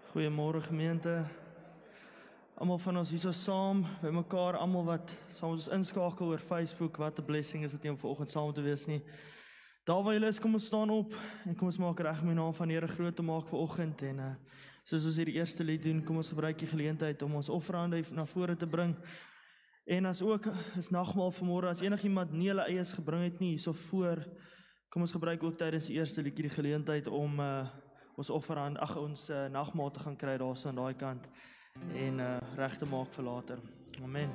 Goeiemôre gemeente. Almal van ons hier so saam, by mekaar, almal wat saam met ons inskakel oor Facebook. Wat 'n blessing is dit nie om vanoggend saam te wees nie. Daar waar julle is, kom ons staan op en kom ons maak reg om die naam van die Here groot te maak vanoggend. En soos ons hierdie eerste lied doen, kom ons gebruik die geleentheid om ons offerhande na vore te bring. En as ook is nagmaal vanmôre, as enigiemand nie hulle eies gebring het nie hierso voor, kom ons gebruik ook tydens die eerste liedjie die geleentheid om ons offerhand, ons nagmaal te gaan kry daarso aan daai kant en reg te maak vir later. Amen.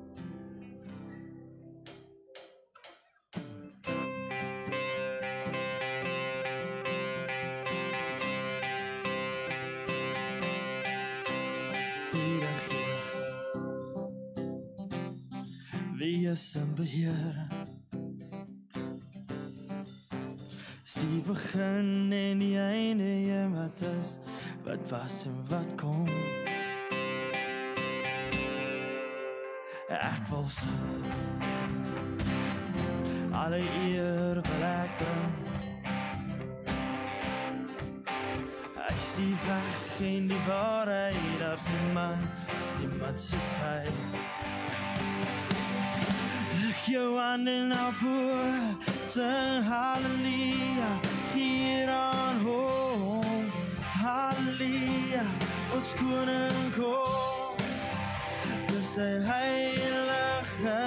Wie is in beheer? Is die begin en die einde, en wat is, wat was en wat kom? Ek wil sing, alle eer wil ek bring. Hy is die weg en die waarheid, daar is niemand soos hy. Lig jou hande na bo, sing halleluja, hier aan hom, halleluja, ons koning kom, dis sy heilige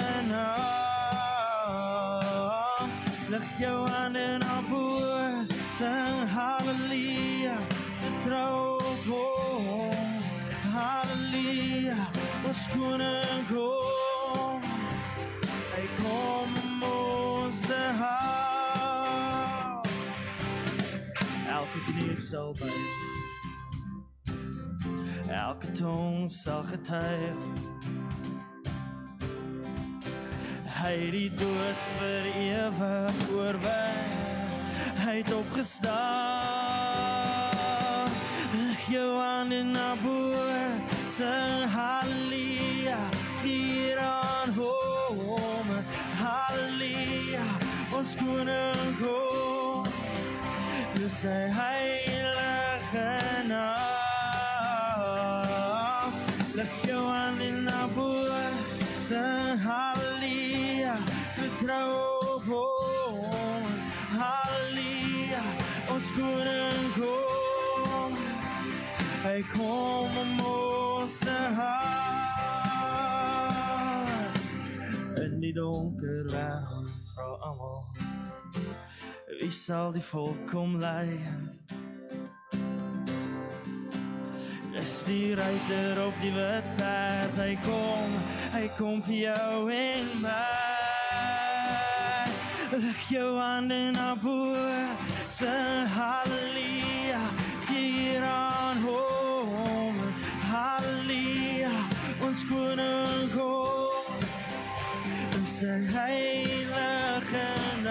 naam. Lig jou hande na bo, sing halleluja, vertrou op hom, halleluja, ons koning kom. Hy kom om ons te hou. Elke knie sal buig, elke tong sal getuig. Hy die dood vir ewig oorwin, hy het opgestaan. Lig jou hande na bo, sing halleluja, vier aan hom, halleluja, ons koning kom, dis sy heilige naam. Lig jou hande na bo, sing halleluja, vertrou op hom, halleluja, ons koning kom, hy kom om ons te hou. In die donker wêreld vra almal, wie sal die volk kom lei? Dis die ruiter op die wit perd, hy kom vir jou en my. Lig jou hande na bo, sing halleluja, hier aan hom, halleluja, ons koning kom, sy heilige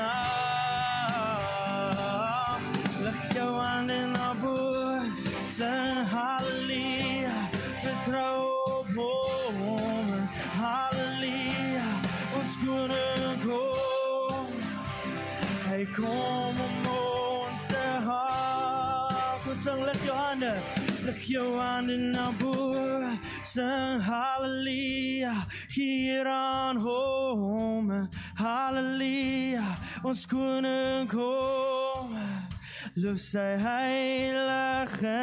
naam. Lig jou hande na bo, sing halleluja, vertrou op hom, halleluja, ons koning kom, hy kom om ons te hou. Kom sing, lig jou hande, lig jou hande na bo, sing halleluja, hier aan hom, halleluja, ons koning kom, loof sy heilige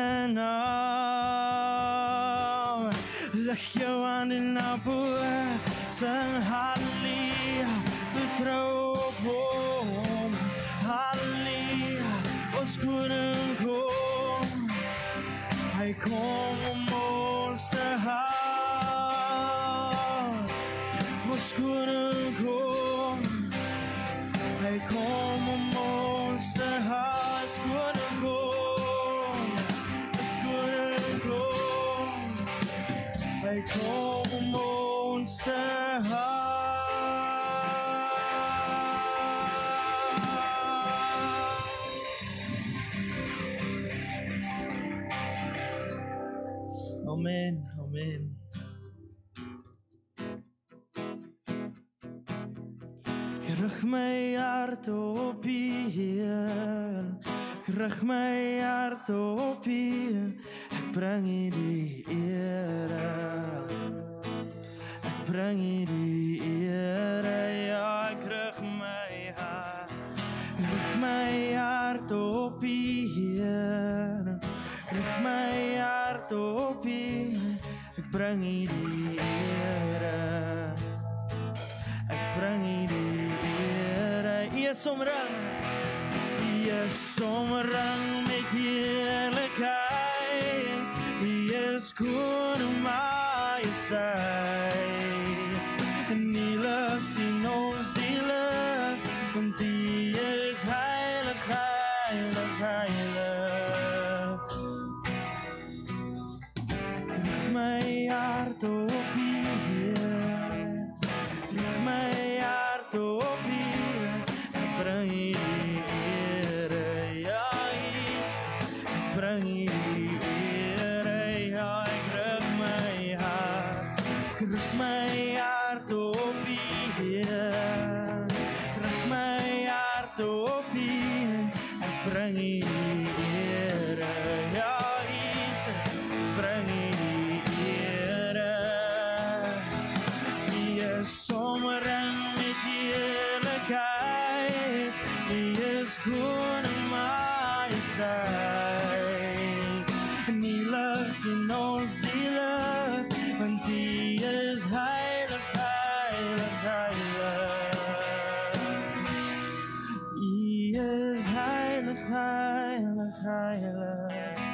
naam. Lig jou hande na bo, sing halleluja, vertrou op hom, halleluja, ons koning kom, hy kom om ons te hou. Ons koning kom, hy kom om ons te hou. Ons koning kom, ons koning kom, hy kom om ons te hou. Amen, amen. Rig my hart op U, rig my hart op U. Ek bring U die ere. Ek bring U die ere. Ja, ek rig my hart op U, Heer. Rig my hart op U. Ek bring U die ere. Ek bring U die ere. U is omring. U is omring met heerlikheid. U is koning majesteit. En die lig sien ons die lig, want U is heilig, heilig, heilig. Rig my hart op U, Heer. Rig my hart op U. Ek bring U die ere. Ja, Jesus, ek bring U die ere. Ja, ek rig my hart. Ek rig my hart op U, Heer. Rig my hart op U. Ek bring U die ere. Ja, Jesus, ek bring U die ere. U is omring met heerlikheid. U is koning majesteit. En U lig sien ons die lig, want U is heilig, heilig, heilig. U is heilig, heilig, heilig.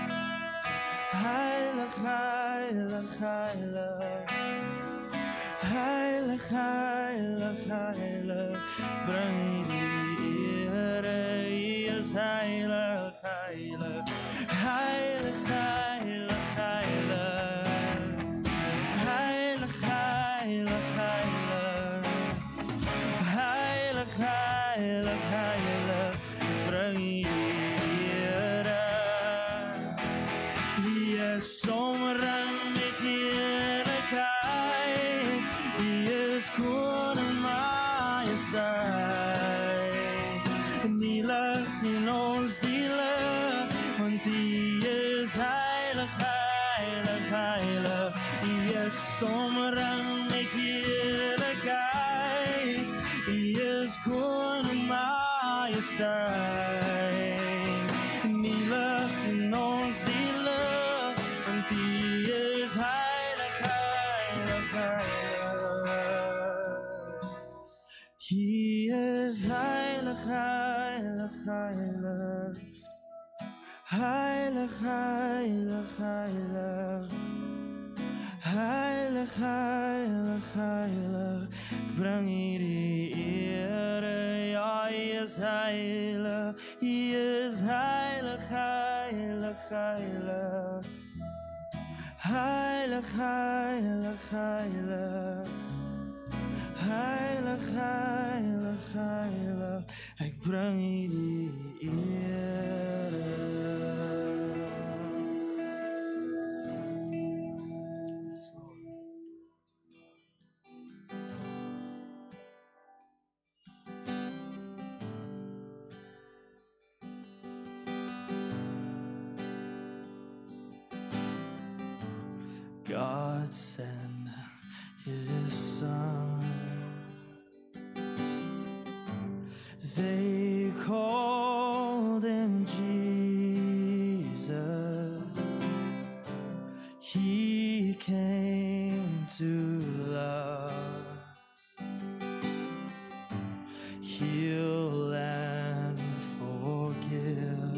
Heilig, heilig, heilig. Heilig, heilig, heilig. Bring U die ere. U is heilig, heilig. Heilig, heilig, heilig. Heilig, heilig, heilig. Heilig, heilig, heilig. Bring U die ere. U is omring met heerlikheid. U is koning majesteit. En die lig sien ons die lig, want U is heilig, heilig, heilig. U is omring met heerlikheid. U is koning majesteit. En die lig sien ons die lig, want U is heilig, heilig, heilig. He is heilig, heilig, heilig. Heilig, heilig, heilig. Heilig, heilig, heilig. Ek bring U die ere. Ja, Hy is heilig. Hy is heilig, heilig, heilig. Heilig, heilig, heilig. Heilig, heilig, heilig. Ek bring U die ere. Yes, Lord. God sent His Son. They called Him Jesus. He came to love, heal and forgive.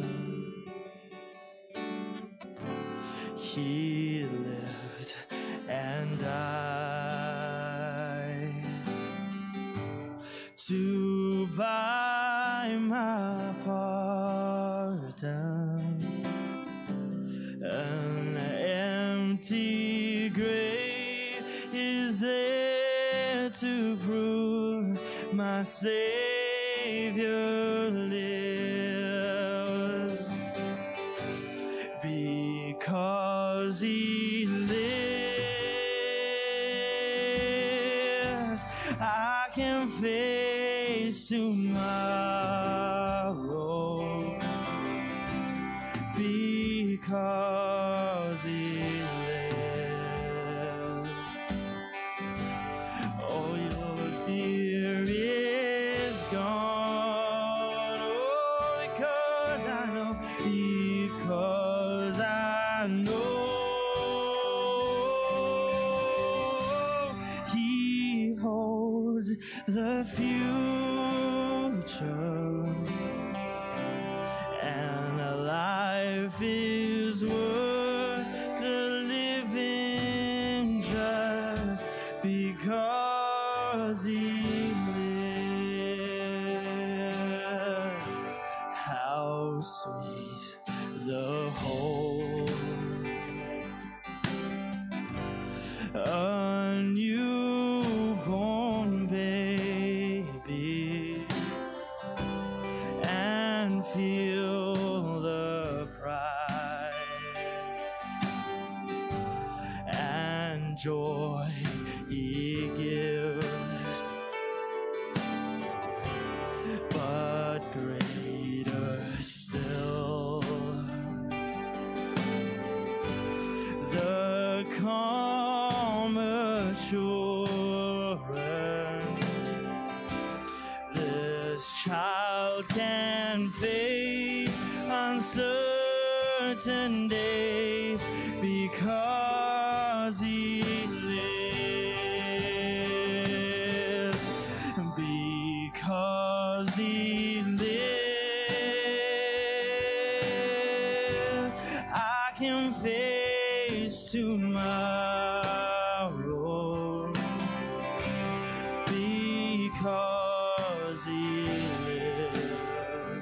He lived and died to buy my pardon. An empty grave is there to prove my Savior lives. Because He lives, I can face tomorrow. Because He because I know He holds the future, and a life is worth the living just because He lives. How sweet the hope, a newborn baby, and feel the pride and joy He gives, but greater still, the calm assurance this child can face uncertain days because He lives, because He lives. I can face tomorrow because He lives.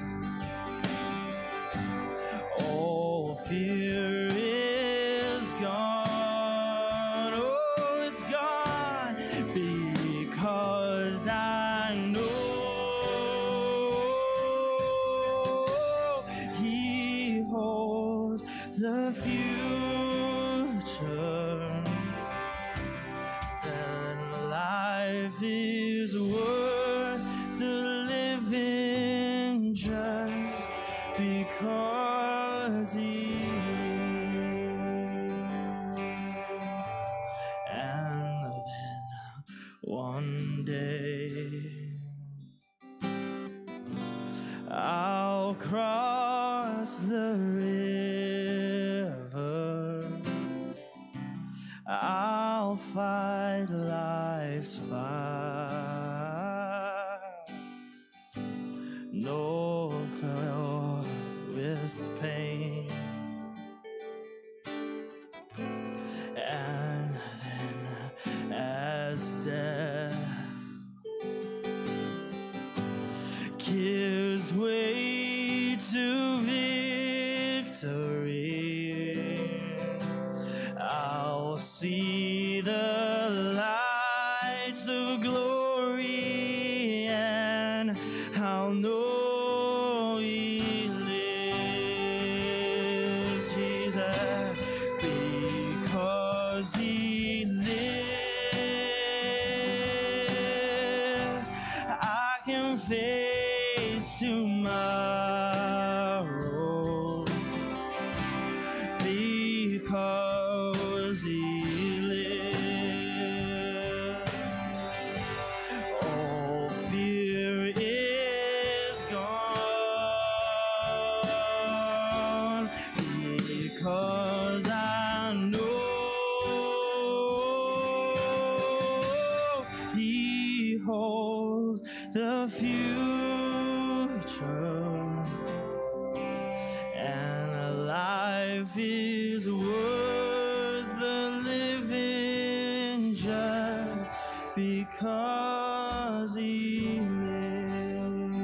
All fear is gone, oh, it's gone, because I know He holds the future, and life is worth the living just because He lives. And then one day I'll cross the river, I'll fight life's fight, no toil with pain. And then as death gives way to victory, I'll see the lights of glory, and I'll know He lives, Jesus, because He lives. I can face tomorrow because He lives. All fear is gone because I know He holds the future, and life is worth the living just because He lives.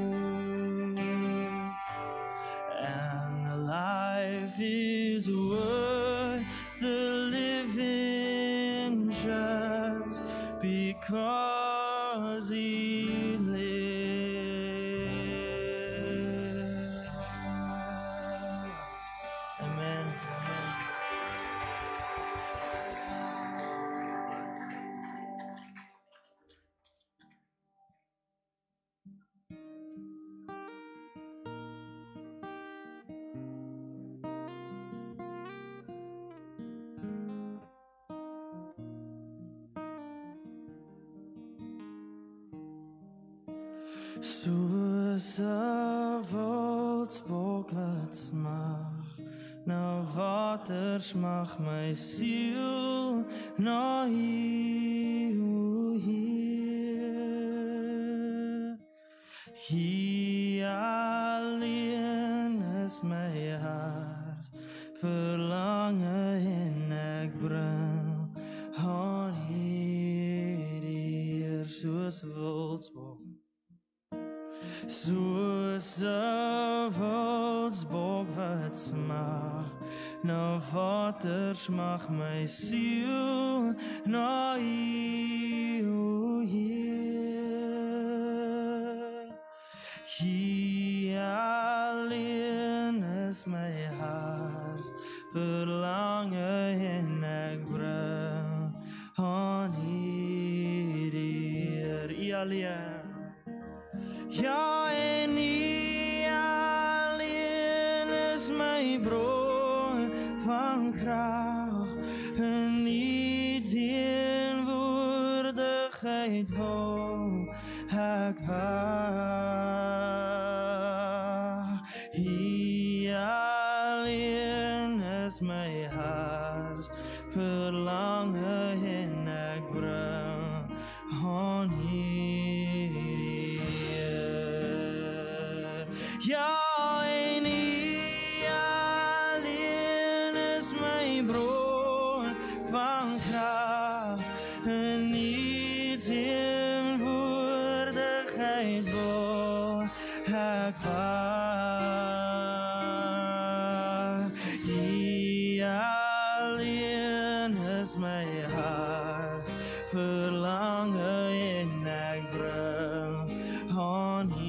And life is worth the living just because He lives. Amen. Source of all wildsbok wat smag, na water smag my siel, na U, Heer. Hier alleen is my hart, verlange en ek bring aan Heer, soos wildsbok. Soos 'n wildsbok wat smag, na water smag my siel, na U, Heer. Hier alleen is my hart, verlange en ek bring aan Heer, U alleen. Ja, en U alleen is my bron van krag, in U teenwoordigheid wil ek wag. U alleen is my hart, verlange en ek bring aan Ja, en U alleen is my bron van krag, in U teenwoordigheid wil ek wag. U alleen is my hart, verlange en ek bring aan U.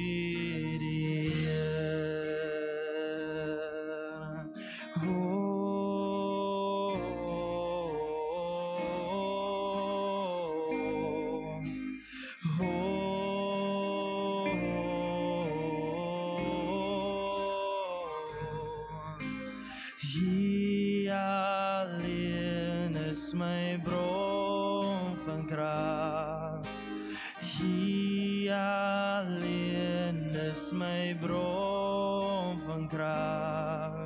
U alleen is my bron van krag. U alleen is my bron van krag.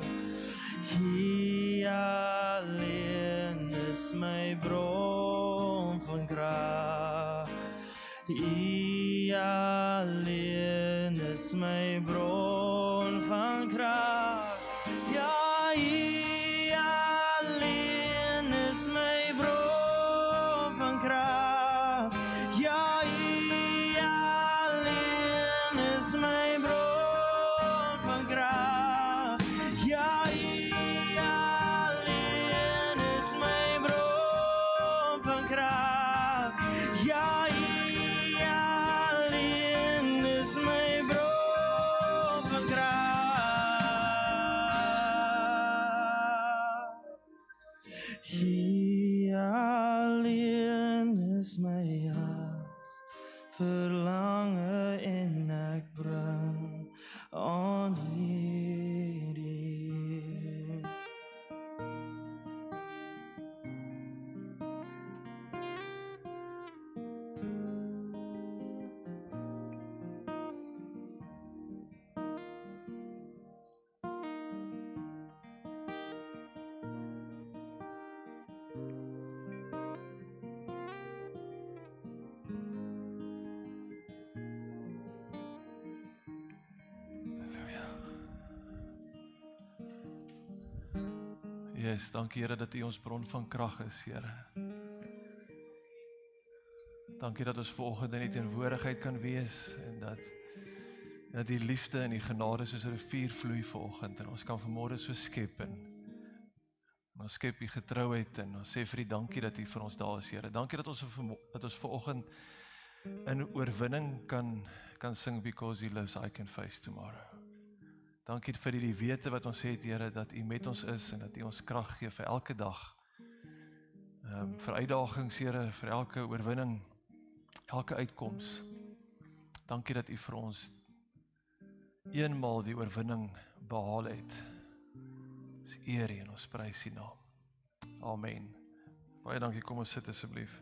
U alleen is my bron van krag. U alleen is my bron van krag. Ja, U alleen is my bron van krag. Ja, U alleen is my bron van krag. Ja, U alleen is my bron van krag. Ja, U alleen is my bron van krag. U alleen is my hart, verlange en ek bring aan Heer. Yes, dankie Here dat U ons bron van krag is, Here. Dankie dat ons vanoggend in U teenwoordigheid kan wees en dat die liefde en die genade soos 'n rivier vloei vanoggend en ons kan vanmôre so skep en ons skep U getrouheid en ons sê vir U dankie dat U vir ons daar is, Here. Dankie dat ons vanoggend in oorwinning kan sing because He lives I can face tomorrow. Dankie vir die wete wat ons het, Here, dat U met ons is en dat U ons krag gee vir elke dag. Vir uitdagings, Here, vir elke oorwinning, elke uitkoms. Dankie dat U vir ons eenmaal die oorwinning behaal het. Ons eer U en ons prys U naam. Amen. Baie dankie, kom ons sit asseblief.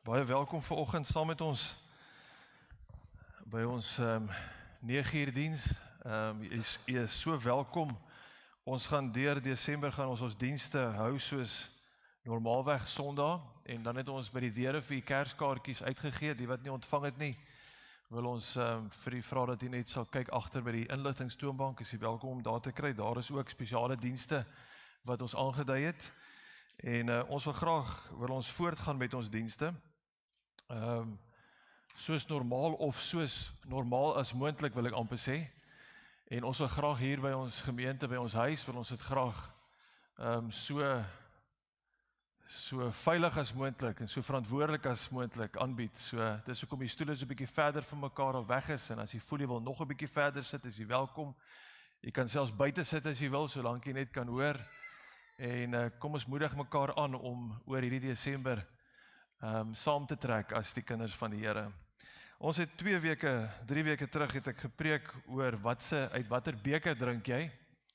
Baie welkom vanoggend saam met ons by ons 9uur diens. Jy is so welkom. Ons gaan deur Desember gaan ons dienste hou soos normaalweg Sondag en dan het ons by die deure vir die kerskaartjies uitgegee, die wat nie ontvang het nie. Wil ons vir u vra dat u net sal kyk agter by die inligtingstoonbank, is u welkom om daar te kry. Daar is ook spesiale dienste wat ons aangedui het. En ons wil ons voortgaan met ons dienste. Soos normaal of soos normaal as moontlik wil ek amper sê. En ons wil graag hier by ons gemeente, by ons huis, wil ons dit graag so veilig as moontlik en so verantwoordelik as moontlik aanbied. So dis hoekom die stoele so 'n bietjie verder van mekaar af weg is en as jy voel jy wil nog 'n bietjie verder sit, is jy welkom. Jy kan selfs buite sit as jy wil, solank jy net kan hoor. En kom ons moedig mekaar aan om oor hierdie Desember saam te trek as die kinders van die Here. Ons het 3 weke terug het ek gepreek oor uit watter beker drink jy.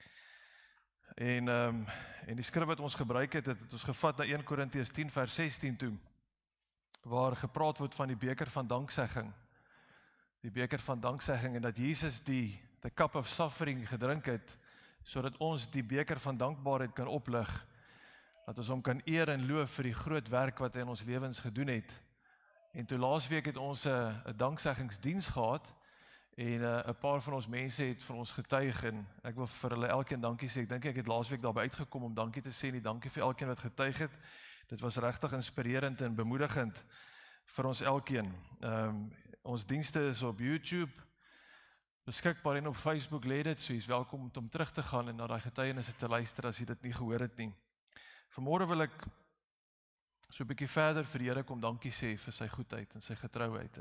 En die skrif wat ons gebruik het ons gevat na 1 Korintiërs 10 vers 16 toe, waar gepraat word van die beker van danksegging. Die beker van danksegging en dat Jesus the cup of suffering gedrink het, sodat ons die beker van dankbaarheid kan oplig, dat ons hom kan eer en loof vir die groot werk wat hy in ons lewens gedoen het. En toe laasweek het ons 'n dankseggingsdiens gehad, en 'n paar van ons mense het vir ons getuig, en ek wil vir hulle elkeen dankie sê. Ek dink ek het laasweek daarby uitgekom om dankie te sê, en dankie vir elkeen wat getuig het. Dit was regtig inspirerend en bemoedigend vir ons elkeen. Ons dienste is op YouTube beskikbaar en op Facebook lê dit, so jy is welkom om terug te gaan en na daai getuienisse te luister as jy dit nie gehoor het nie. Vanmôre wil ek so 'n bietjie verder vir die Here kom dankie sê vir sy goedheid en sy getrouheid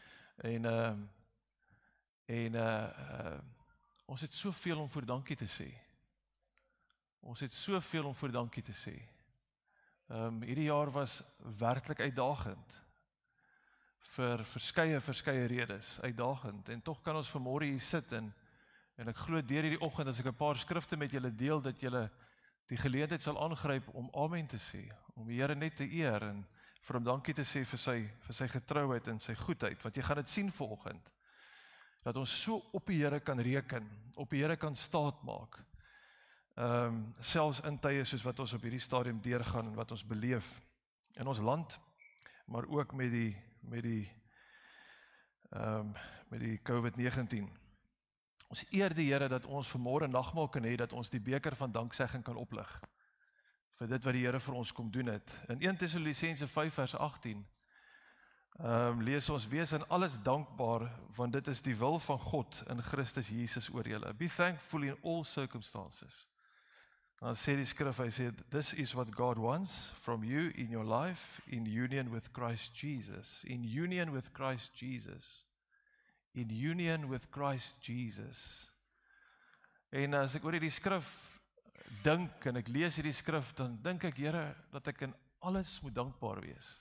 ons het soveel om voor dankie te sê. Hierdie jaar was werklik uitdagend vir verskeie redes, uitdagend, en tog kan ons vanmôre hier sit en ek glo deur hierdie oggend as ek 'n paar skrifte met julle deel, dat julle die geleentheid sal aangryp om amen te sê, om die Here net te eer en vir hom dankie te sê vir sy getrouheid en sy goedheid, want jy gaan dit sien vanoggend, dat ons so op die Here kan reken, op die Here kan staatmaak, selfs in tye soos wat ons op hierdie stadium deurgaan en wat ons beleef in ons land, maar ook met die COVID-19. Ons eer die Here dat ons vanmôre nagmaal kan hê, dat ons die beker van danksegging kan oplig vir dit wat die Here vir ons kom doen het. In 1 Tessalonisense 5 vers 18 lees ons: wees in alles dankbaar, want dit is die wil van God in Christus Jesus oor julle. Be thankful in all circumstances. Dan sê die skrif, hy sê, this is what God wants from you in your life, in union with Christ Jesus. In union with Christ Jesus. In union with Christ Jesus. En as ek oor hierdie skrif dink, en ek lees hierdie skrif, dan dink ek, Here, dat ek in alles moet dankbaar wees.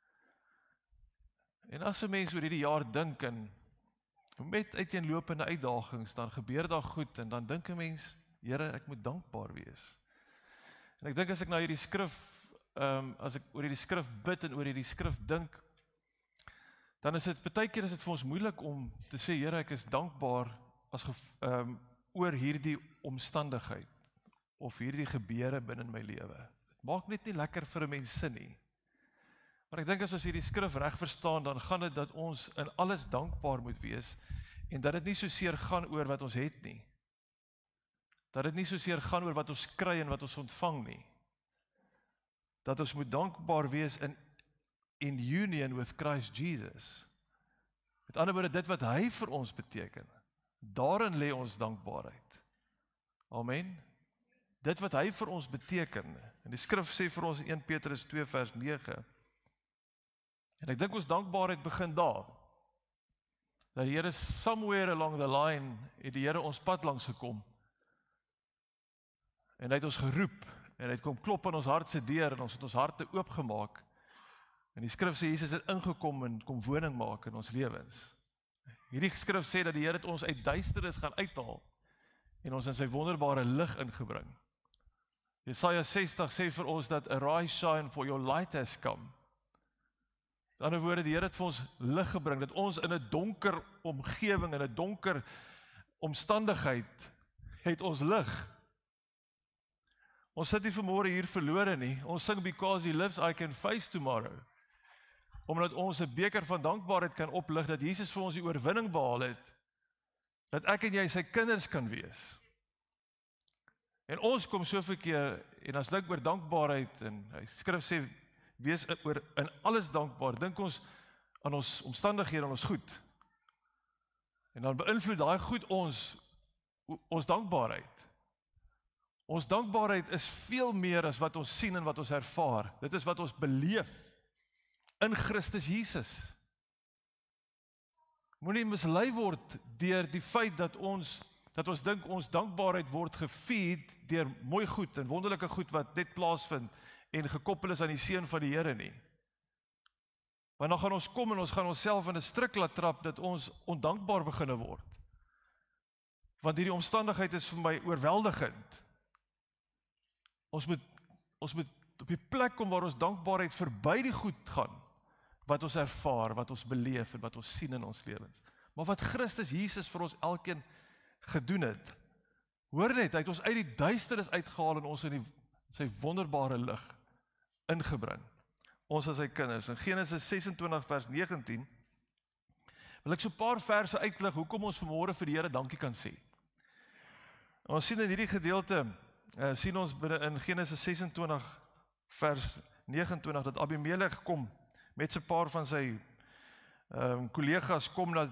En as 'n mens oor hierdie jaar dink, en met uiteenlopende uitdagings, dan gebeur daar goed, en dan dink 'n mens, Here, ek moet dankbaar wees. En ek dink as ek na hierdie skrif, as ek oor hierdie skrif bid en oor hierdie skrif dink, dan is dit baie keer is dit vir ons moeilik om te sê, Here, ek is dankbaar oor hierdie omstandigheid of hierdie gebeure binne my lewe. Dit maak net nie lekker vir 'n mens sin nie. Maar ek dink as ons hierdie skrif reg verstaan, dan gaan dit dat ons in alles dankbaar moet wees en dat dit nie so seer gaan oor wat ons het nie. Dat dit nie so seer gaan oor wat ons kry en wat ons ontvang nie. Dat ons moet dankbaar wees in union with Christ Jesus. Met ander woorde, dit wat hy vir ons beteken, daarin lê ons dankbaarheid. Amen. Dit wat hy vir ons beteken, en die skrif sê vir ons in 1 Petrus 2 vers 9, en ek dink ons dankbaarheid begin daar, dat die Here somewhere along the line, het die Here ons pad langs gekom, en hy het ons geroep, en hy het kom klop aan ons hart se deur, en ons het ons harte oopgemaak, en die skrif sê, Jesus het ingekom en kom woning maak in ons lewens. Hierdie skrif sê dat die Here het ons uit duisternis gaan uithaal, en ons in sy wonderbare lig ingebring. Jesaja 60 sê vir ons dat arise, shine, for your light has come. Met ander woorde, die Here het vir ons lig gebring, dat ons in 'n donker omgewing, in 'n donker omstandigheid, het ons lig. Ons sit nie vanmôre hier verlore nie, ons sing Because He Lives, I Can Face Tomorrow. Omdat ons 'n beker van dankbaarheid kan oplig, dat Jesus vir ons die oorwinning behaal het, dat ek en jy sy kinders kan wees. En ons kom soveel keer, en as dink oor dankbaarheid, en hy skrif sê, wees oor in alles dankbaar, dink ons aan ons omstandighede, aan ons goed. En dan beïnvloed daai goed ons dankbaarheid. Ons dankbaarheid is veel meer as wat ons sien en wat ons ervaar. Dit is wat ons beleef in Christus Jesus. Moenie mislei word deur die feit dat ons dink ons dankbaarheid word gefeed deur mooi goed en wonderlike goed wat net plaasvind en gekoppel is aan die seën van die Here nie. Want dan gaan ons kom en ons gaan onsself in 'n struik laat trap dat ons ondankbaar beginne word. Want hierdie omstandigheid is vir my oorweldigend. Ons moet op die plek kom waar ons dankbaarheid verby die goed gaan, wat ons ervaar, wat ons beleef en wat ons sien in ons lewens. Maar wat Christus Jesus vir ons elkeen gedoen het. Hoor net, hy het ons uit die duisternis uitgehaal en ons in sy wonderbare lig ingebring. Ons as sy kinders. In Genesis 26 vers 19 wil ek so 'n paar verse uitlig hoekom ons vanmôre vir die Here dankie kan sê. Ons sien in hierdie gedeelte sien ons binne in Genesis 26 vers 29 dat Abimelech kom met 'n paar van sy kollegas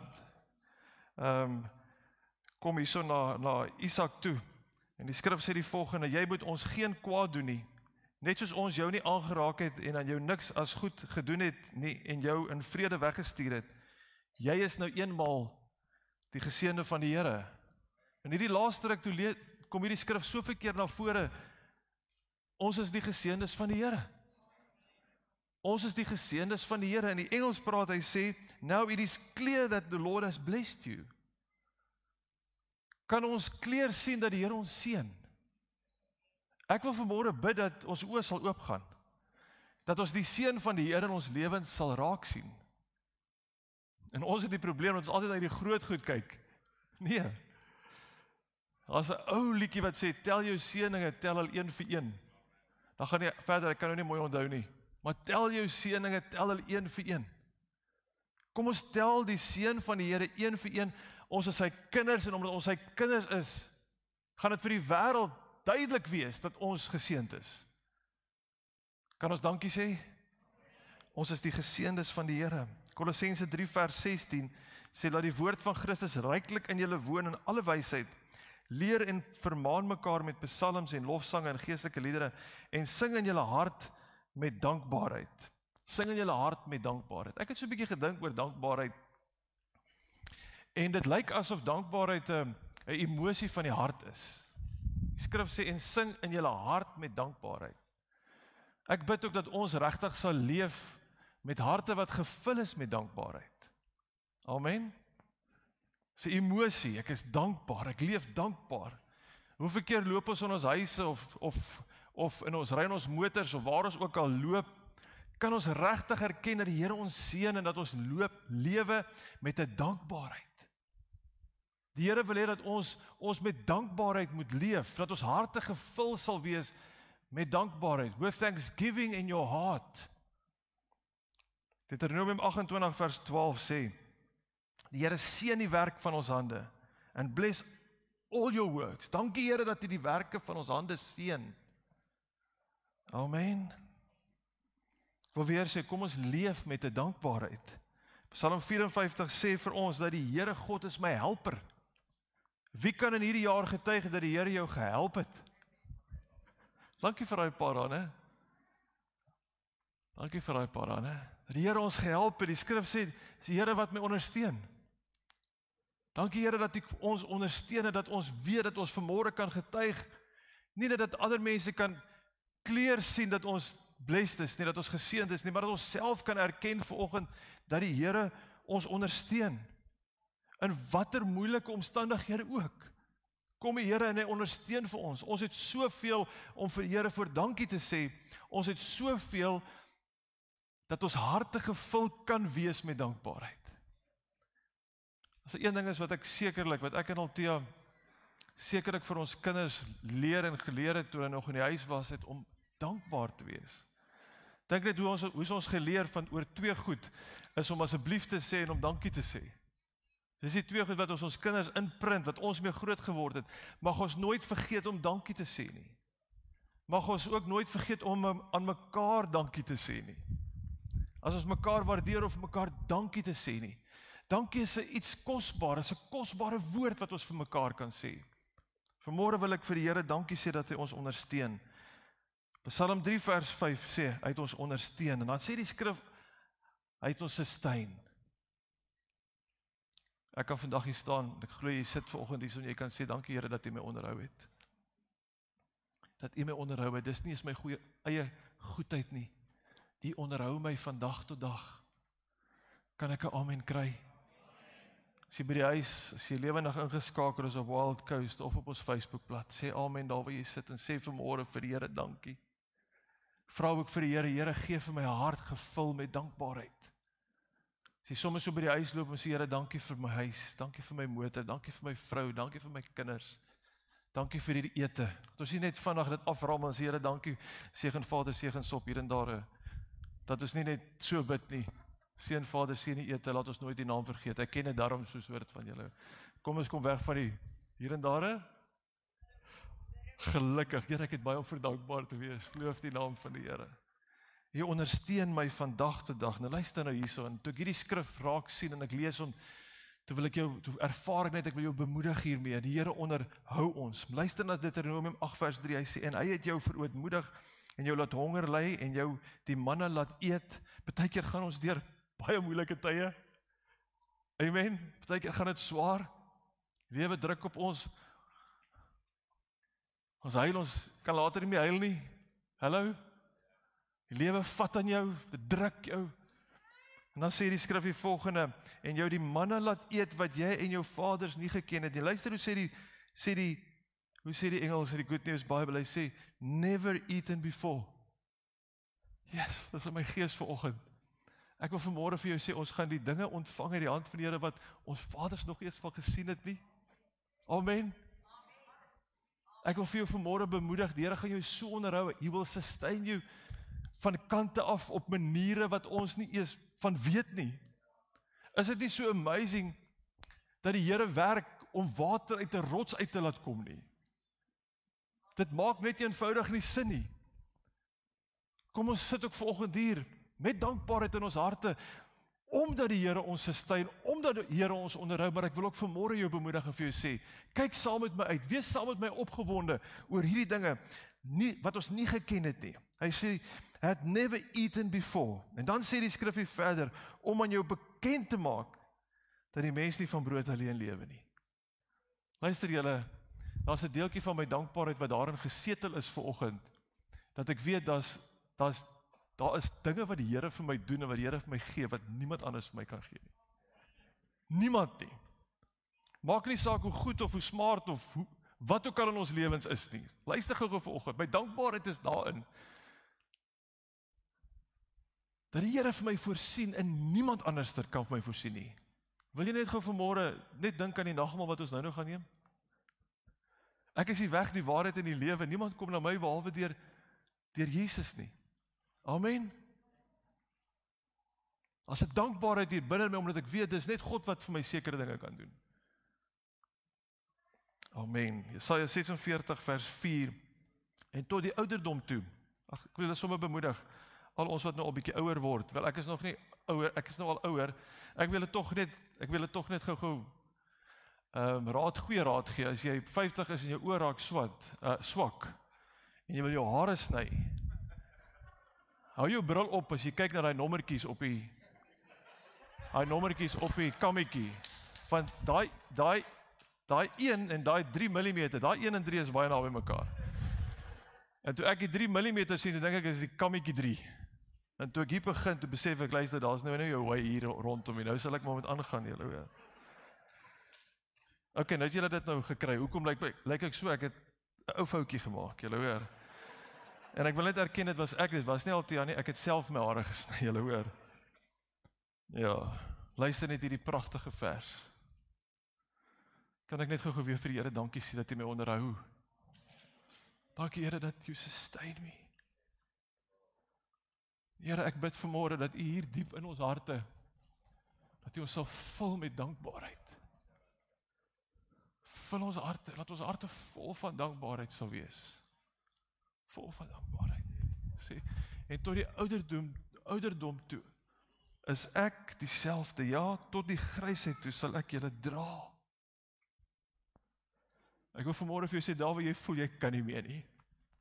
kom hierso na Isak toe. En die skrif sê die volgende: jy moet ons geen kwaad doen nie, net soos ons jou nie aangeraak het en aan jou niks as goed gedoen het nie en jou in vrede weggestuur het. Jy is nou eenmaal die geseënde van die Here. En hierdie laaste ruk toe kom hierdie skrif soveel keer na vore. Ons is die geseëndes van die Here. Ons is die geseëndes van die Here. In die Engels praat hy sê, now it is clear that the Lord has blessed you. Kan ons clear sien dat die Here ons seën? Ek wil vanmôre bid dat ons oë sal oopgaan. Dat ons die seën van die Here in ons lewens sal raak sien. En ons het die probleem dat ons altyd uit die groot goed kyk. Nee. Daar's 'n ou liedjie wat sê, tel jou seëninge, tel al een vir een. Dan gaan jy verder, ek kan nou nie mooi onthou nie. Maar tel jou seëninge, tel al een vir een. Kom ons tel die seën van die Here een vir een. Ons is sy kinders en omdat ons sy kinders is, gaan dit vir die wêreld duidelik wees dat ons geseënd is. Kan ons dankie sê? Ons is die geseëndes van die Here. Kolossense 3 vers 16 sê, laat die woord van Christus ryklik in julle woon in alle wysheid. Leer en vermaan mekaar met psalms en lofsange en geestelike liedere en sing in julle hart met dankbaarheid. Sing in julle hart met dankbaarheid. Ek het so 'n bietjie gedink oor dankbaarheid. En dit lyk asof dankbaarheid 'n emosie van die hart is. Die skrif sê, en sing in julle hart met dankbaarheid. Ek bid ook dat ons regtig sal leef met harte wat gevul is met dankbaarheid. Amen. Dis 'n emosie, ek is dankbaar, ek leef dankbaar. Hoeveel keer loop ons in ons huise of in ons ry in ons motors of waar ons ook al loop, kan ons regtig erken dat die Here ons seën en dat ons lewe met 'n dankbaarheid. Die Here wil hê dat ons met dankbaarheid moet leef, dat ons harte gevul sal wees met dankbaarheid. With thanksgiving in your heart. Deuteronomium 28 vers 12 sê, die Here seën die werk van ons hande and bless all your works. Dankie Here dat U die werke van ons hande seën. Amen. Ek wil weer sê, kom ons leef met 'n dankbaarheid. Psalm 54 sê vir ons dat die Here God is my helper. Wie kan in hierdie jaar getuig dat die Here jou gehelp het? Dankie vir daai paar hande. Dankie vir daai paar hande. Dat die Here ons gehelp het. Die skrif sê, dis die Here wat my ondersteun. Dankie Here dat U ons ondersteun en dat ons weet dat ons vanmôre kan getuig. Nie dat ander mense kan kleur sien dat ons blessed is, nie dat ons geseënd is nie, maar dat ons self kan erken vanoggend dat die Here ons ondersteun. In watter moeilike omstandighede ook. Kom die Here en hy ondersteun vir ons. Ons het soveel om vir die Here voor dankie te sê. Ons het soveel dat ons harte gevul kan wees met dankbaarheid. As er een ding is wat ek sekerlik, wat ek en Althea sekerlik vir ons kinders leer en geleer het toe hulle nog in die huis was, het om dankbaar te wees. Dink net hoe ons geleer van oor twee goed, is om asseblief te sê en om dankie te sê. Dis die twee goed wat ons kinders inprint, wat ons mee groot geword het, mag ons nooit vergeet om dankie te sê nie. Mag ons ook nooit vergeet om aan mekaar dankie te sê nie. As ons mekaar waardeer of mekaar dankie te sê nie. Dankie is iets kosbaar, is 'n kosbare woord wat ons vir mekaar kan sê. Vanmôre wil ek vir die Here dankie sê dat hy ons ondersteun. Psalm 3 vers 5 sê, hy het ons ondersteun, en dan sê die skrif, hy het ons sustain. Ek kan vandag hier staan, ek glo jy sit vanoggend hier, en jy kan sê, dankie Here dat jy my onderhou het. Dat jy my onderhou het, dis nie eens my goeie eie goedheid nie. Jy onderhou my van dag tot dag. Kan ek 'n amen kry? As jy by die huis, as jy lewendig ingeskakel is op Wild Coast of op ons Facebookblad, sê amen daar waar jy sit en sê vanmôre vir die Here dankie. Vra ook vir die Here, Here gee vir my hart gevul met dankbaarheid. As jy soms so by die huis loop en sê Here dankie vir my huis, dankie vir my motor, dankie vir my vrou, dankie vir my kinders. Dankie vir hierdie ete. Dat ons nie net vandag dit aframmel en sê Here dankie, seën Vader, seën sop hier en daar. Dat ons nie net so bid nie. Seën Vader, seën die ete, laat ons nooit die naam vergeet. Ek ken dit daarom soos woord van julle. Kom ons kom weg van die hier en daar. Gelukkig, Here, ek het baie om vir dankbaar te wees. Loof die naam van die Here. Jy ondersteun my van dag tot dag. Nou luister nou hierso, en toe ek hierdie skrif raak sien en ek lees hom, toe ervaar ek net, ek wil jou bemoedig hiermee. Die Here onderhou ons. Luister na Deuteronomium 8 vers 3, hy sê, en hy het jou verootmoedig en jou laat honger ly en jou die manna laat eet. Partykeer gaan ons deur baie moeilike tye. Amen. Partykeer gaan dit swaar. Lewe druk op ons. Ons huil, ons kan later nie meer huil nie. Hallo? Die lewe vat aan jou, dit druk jou. En dan sê die skrif die volgende, en jou die manna laat eet wat jy en jou vaders nie geken het nie. Luister hoe sê die Engels in die Good News Bible, hy sê, never eaten before. Yes, dis in my gees vanoggend. Ek wil vanmôre vir jou sê, ons gaan die dinge ontvang uit die hand van die Here wat ons vaders nog eers van gesien het nie. Amen. Ek wil vir jou vanmôre bemoedig, die Here gaan jou so onderhou, He will sustain you van kante af op maniere wat ons nie eers van weet nie. Is dit nie so amazing dat die Here werk om water uit 'n rots uit te laat kom nie? Dit maak net eenvoudig nie sin nie. Kom ons sit ook vanoggend hier met dankbaarheid in ons harte, omdat die Here ons sustain, omdat die Here ons onderhou, maar ek wil ook vanmôre jou bemoedig en vir jou sê, kyk saam met my uit, wees saam met my opgewonde oor hierdie dinge, wat ons nie geken het nie. Hy sê, had never eaten before. En dan sê die skrif hier verder, om aan jou bekend te maak, dat die mens nie van brood alleen lewe nie. Luister julle, daar's 'n deeltjie van my dankbaarheid wat daarin gesetel is vanoggend, dat ek weet daar is dinge wat die Here vir my doen en wat die Here vir my gee, wat niemand anders vir my kan gee nie. Niemand nie. Maak nie saak hoe goed of hoe smart of wat ook al in ons lewens is nie. Luister gou vanoggend, my dankbaarheid is daarin, dat die Here vir my voorsien en niemand anders kan vir my voorsien nie. Wil jy net gou vanmôre net dink aan die nagmaal wat ons nou gaan neem? Ek is die weg, die waarheid en die lewe. Niemand kom na my behalwe deur Jesus nie. Amen. As 'n dankbaarheid hier binne my, omdat ek weet, dis net God wat vir my sekere dinge kan doen. Amen. Jesaja 46 vers 4, en tot die ouderdom toe, ek wil julle sommer bemoedig, al ons wat nou al bietjie ouer word, wel ek is nog nie ouer, ek is nou al ouer, ek wil dit tog net gou goeie raad gee, as jy 50 is en jou oë raak swak, en jy wil jou hare sny, hou jou bril op as jy kyk na daai nommertjies op die kammetjie, want daai 1 en daai 3 mm, daai 1 en 3 is baie naby mekaar. En toe ek die 3 mm sien, toe dink ek is die kammetjie 3. En toe ek hier begin, toe besef ek, luister, daar's nou jou way hier rondom my, nou sal ek maar met aangaan, julle. Okay, nou het julle dit nou gekry, hoekom lyk ek so, ek het 'n ou foutjie gemaak, julle hoor. En ek wil net erken, dit was nie Althea nie, ek het self my hare gesny, julle hoor. Ja, luister net hierdie pragtige vers. Kan ek net gou weer vir die Here dankie sê dat hy my onderhou. Dankie Here dat you sustain me. Here, ek bid vanmôre dat u hier diep in ons harte, dat u ons sal vul met dankbaarheid. Vul ons harte, laat ons harte vol van dankbaarheid sal wees. Vol van dankbaarheid. Sê, en tot die ouderdom toe, is ek dieselfde, ja, tot die grysheid toe sal ek julle dra. Ek wil vanmôre vir jou sê, daar waar jy voel, jy kan nie meer nie.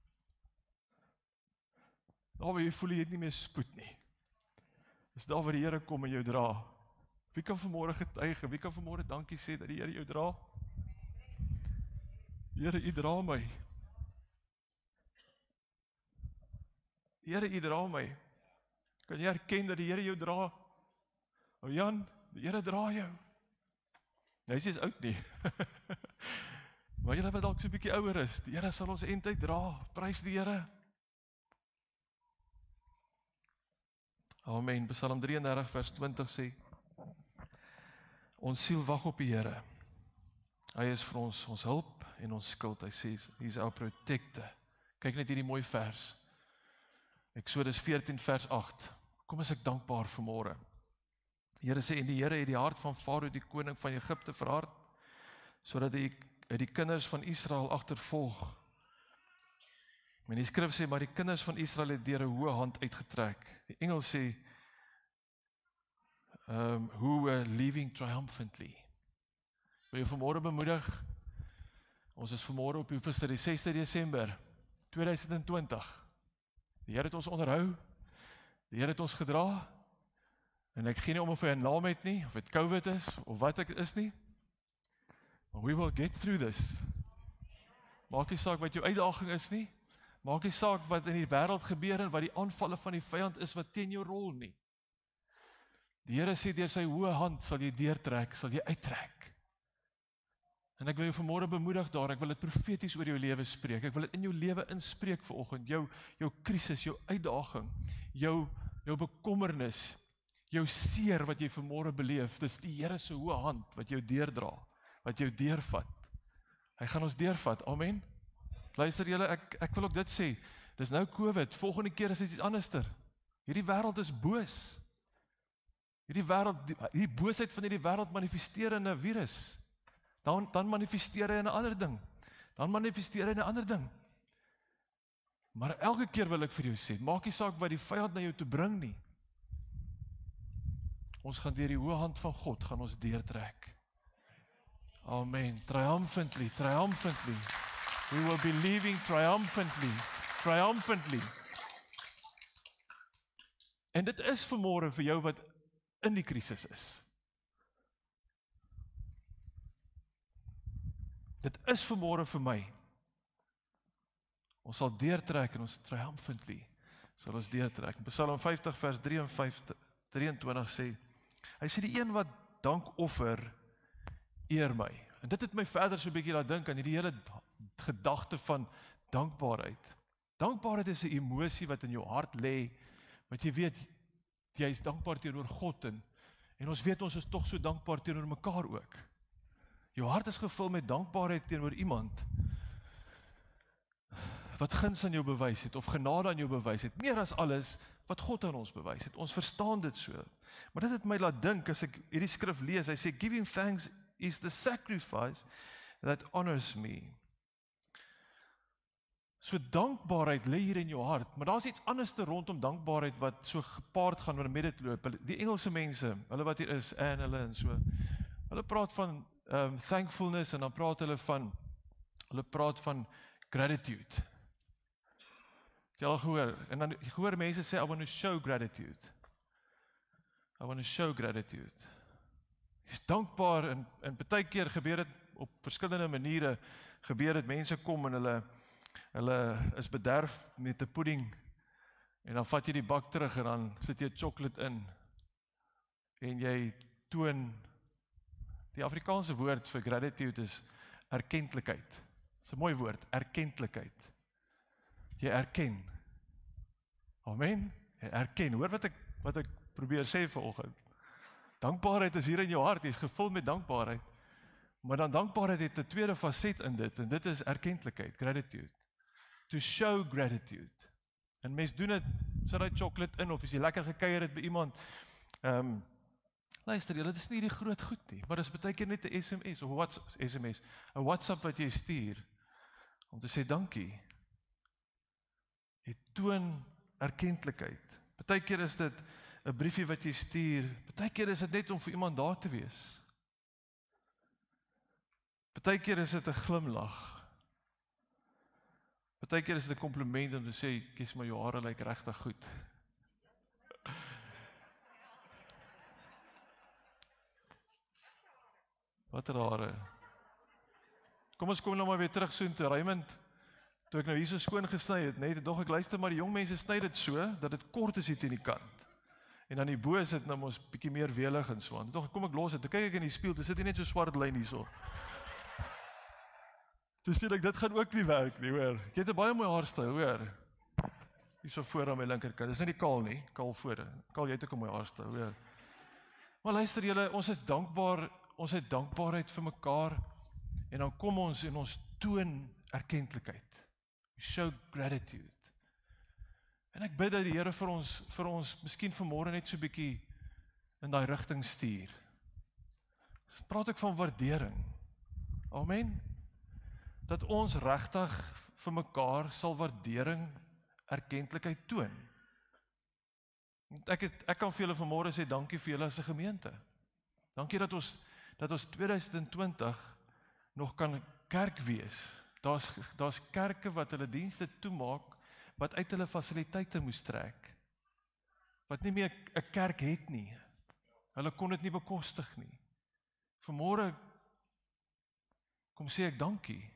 Daar waar jy voel, jy het nie meer spoed nie. Dis daar waar die Here kom en jou dra. Wie kan vanmôre getuig, wie kan vanmôre dankie sê dat die Here jou dra? Here, u dra my. Here, u dra my. Kan jy erken dat die Here jou dra? O Jan, die Here dra jou. Hy is oud nie. Maar julle wat dalk so 'n bietjie ouer is, die Here sal ons eintyd dra. Prys die Here. Amen. Psalm 33 vers 20 sê: Ons siel wag op die Here. Hy is vir ons hulp en ons skild. Hy sê, he's our protector. Kyk net hierdie mooi vers. Eksodus 14 vers 8. Kom as ek dankbaar vanmôre. Die Here sê, en die Here het die hart van Farao die koning van Egipte verhard, sodat hy die kinders van Israel agtervolg. En die skrif sê, maar die kinders van Israel het deur 'n hoë hand uitgetrek. Die engel sê, who were leaving triumphantly. Wil jy vanmôre bemoedig? Ons is vanmôre op hoeveelste, die 6de Desember 2020. Die Here het ons onderhou, die Here het ons gedra, en ek gee nie om of hy 'n naam het nie, of dit COVID is, of wat ek is nie, but we will get through this. Maak nie saak wat jou uitdaging is nie, maak nie saak wat in die wêreld gebeur en wat die aanvalle van die vyand is wat teen jou rol nie. Die Here sê deur sy hoë hand sal jy deurtrek, sal jy uittrek. En ek wil jou vanmôre bemoedig daar, ek wil dit profeties oor jou lewe spreek, ek wil dit in jou lewe inspreek vanoggend, jou krisis, jou uitdaging, jou bekommernis, jou seer wat jy vanmôre beleef, dis die Here se hoë hand wat jou deurdra, wat jou deurvat. Hy gaan ons deurvat, amen. Luister julle, ek wil ook dit sê, dis nou COVID, volgende keer is dit iets anderster. Hierdie wêreld is boos. Die boosheid van hierdie wêreld manifesteer in 'n virus. Dan manifesteer hy in 'n ander ding. Dan manifesteer hy in 'n ander ding. Maar elke keer wil ek vir jou sê, maak nie saak wat die vyand na jou toe bring nie. Ons gaan deur die hoë hand van God gaan ons deurtrek. Amen. Triumphantly. We will be leaving triumphantly. En dit is vanmôre vir jou wat in die krisis is. Dit is vanmôre vir my. Ons sal deurtrek en ons triumphantly sal ons deurtrek. Psalm 50 vers 23 sê, hy sê die een wat dank offer, eer my. En dit het my verder so 'n bietjie laat dink aan hierdie hele gedagte van dankbaarheid. Dankbaarheid is 'n emosie wat in jou hart lê, wat jy weet, jy is dankbaar teenoor God en ons weet ons is tog so dankbaar teenoor mekaar ook. Jou hart is gevul met dankbaarheid teenoor iemand wat guns aan jou bewys het of genade aan jou bewys het, meer as alles wat God aan ons bewys het. Ons verstaan dit so. Maar dit het my laat dink as ek hierdie skrif lees, hy sê giving thanks is the sacrifice that honors me. So dankbaarheid lê hier in jou hart, maar daar's iets anders te rondom dankbaarheid wat so gepaard gaan met dit loop. Die Engelse mense, hulle wat hier is, en hulle en so, hulle praat van thankfulness en dan praat hulle praat van gratitude. Jy al gehoor, en dan gehoor mense sê, I want to show gratitude. I want to show gratitude. Is dankbaar en baie keer gebeur dit op verskillende maniere, gebeur dit, mense kom en hulle is bederf met 'n pudding en dan vat jy die bak terug en dan sit jy chocolate in en jy toon, die Afrikaanse woord vir gratitude is erkentlikheid. Dis 'n mooi woord, erkentlikheid. Jy erken, Amen. Erken, hoor wat ek probeer sê vanoggend. Dankbaarheid is hier in jou hart, jy is gevul met dankbaarheid. Maar dan dankbaarheid het 'n tweede faset in dit, en dit is erkentlikheid, gratitude. To show gratitude. En mens doen dit, sit daai chocolate in, of as jy lekker gekuier het by iemand, luister julle, dit is nie die groot goed nie, maar dit is baie keer net 'n SMS, of 'n WhatsApp wat jy stuur, om te sê dankie. Jy toon erkentlikheid. Baie keer is dit 'n briefie wat jy stuur, baie keer is dit net om vir iemand daar te wees. Baie keer is dit 'n glimlag. Baie keer is dit 'n kompliment om te sê, kies maar jou hare lyk regtig goed. Wat rare. Kom ons kom nou maar weer terug so toe, Raymond, toe ek nou hier so skoon gesny het, net, dog ek luister maar die jong mense sny dit so, dat dit kort is hier teen die kant. En dan die bo is dit nou mos bietjie meer welig en so aan. Dog kom ek los het, toe kyk ek in die spieël, toe sit hy net so swart lyn hierso. Toe sê ek, dit gaan ook nie werk nie, hoor. Jy het 'n baie mooi haarstyl, hoor. Hier so voor aan my linkerkant. Dis nie die kaal nie, kaal voor. Kaal, jy het ook 'n mooi haarstyl, hoor. Maar luister julle, ons is dankbaar, ons het dankbaarheid vir mekaar, en dan kom ons en ons toon erkentlikheid. We show gratitude. En ek bid dat die Here vir ons miskien vanmôre net so 'n bietjie in daai rigting stuur. Praat ek van waardering. Amen. Dat ons regtig vir mekaar sal waardering, erkentlikheid toon. Ek kan vir julle vanmôre sê dankie vir julle as 'n gemeente. Dankie dat ons 2020 nog kan kerk wees. Daar's kerke wat hulle dienste toemaak, wat uit hulle fasiliteite moes trek. Wat nie meer 'n kerk het nie. Hulle kon dit nie bekostig nie. Vanmôre kom sê ek dankie.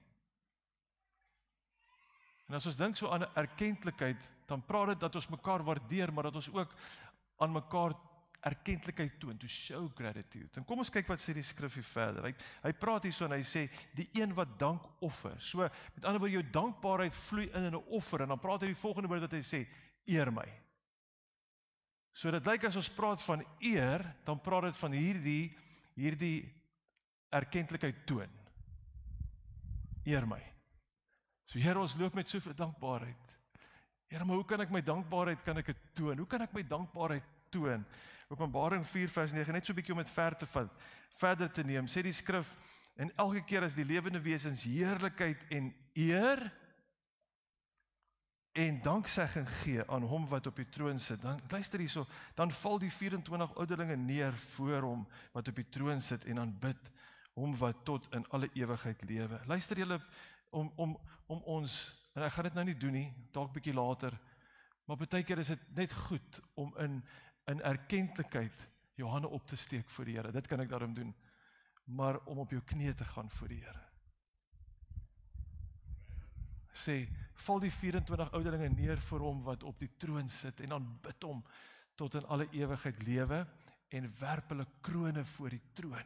En as ons dink so aan erkentlikheid, dan praat dit dat ons mekaar waardeer, maar dat ons ook aan mekaar erkentlikheid toon, to show gratitude. En kom ons kyk wat sê die skrif hier verder. Hy praat hierso en hy sê, die een wat dank offer. So, met ander woorde, jou dankbaarheid vloei in 'n offer, en dan praat hy die volgende woord wat hy sê, eer my. So dit lyk as ons praat van eer, dan praat dit van hierdie erkentlikheid toon. Eer my. So Here, ons loop met soveel dankbaarheid. Here, maar hoe kan ek my dankbaarheid toon? Hoe kan ek my dankbaarheid toon? Openbaring 4 vers 9, net so 'n bietjie om dit verder te neem, sê die skrif, en elke keer as die lewende wesens heerlikheid en eer en danksegging gee aan hom wat op die troon sit, dan luister hierso, dan val die 24 ouderlinge neer voor hom wat op die troon sit en aanbid hom wat tot in alle ewigheid lewe. Luister julle, om ons, en ek gaan dit nou nie doen nie, dalk bietjie later, maar baie keer is dit net goed om in erkentlikheid jou hande op te steek voor die Here. Dit kan ek daarom doen, maar om op jou knieë te gaan voor die Here. Sê, val die 24 ouderlinge neer voor hom wat op die troon sit en aanbid hom tot in alle ewigheid lewe en werp hulle krone voor die troon.